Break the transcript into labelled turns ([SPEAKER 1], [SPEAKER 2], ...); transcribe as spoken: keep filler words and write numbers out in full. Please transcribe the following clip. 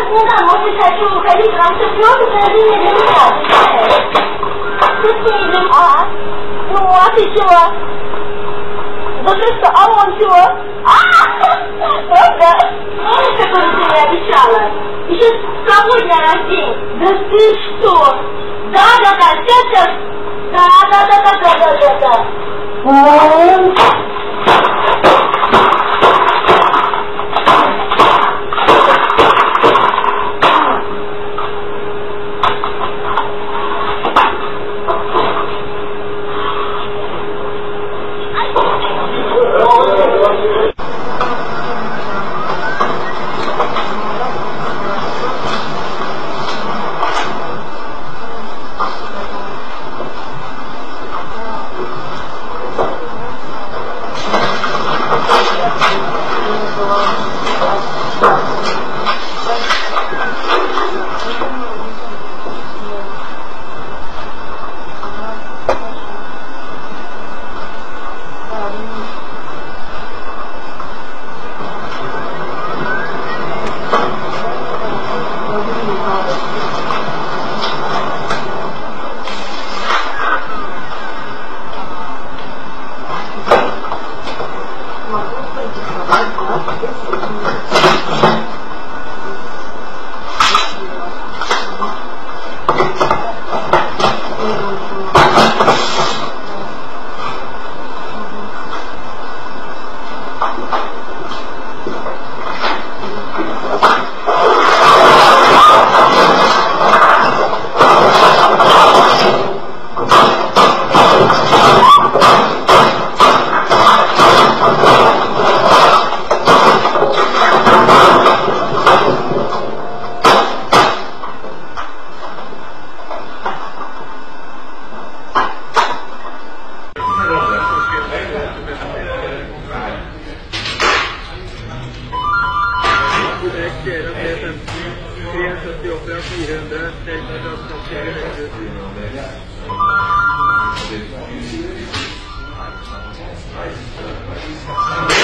[SPEAKER 1] 现在模式才出，可以尝试所有的音乐音效。这是一种啊，我是说，这是啊，我说啊，我的，这个是я решала. Еще сегодня один, да ты что? Да, да, да, сейчас, да, да, да, да, да, да, да, да.
[SPEAKER 2] Thank you.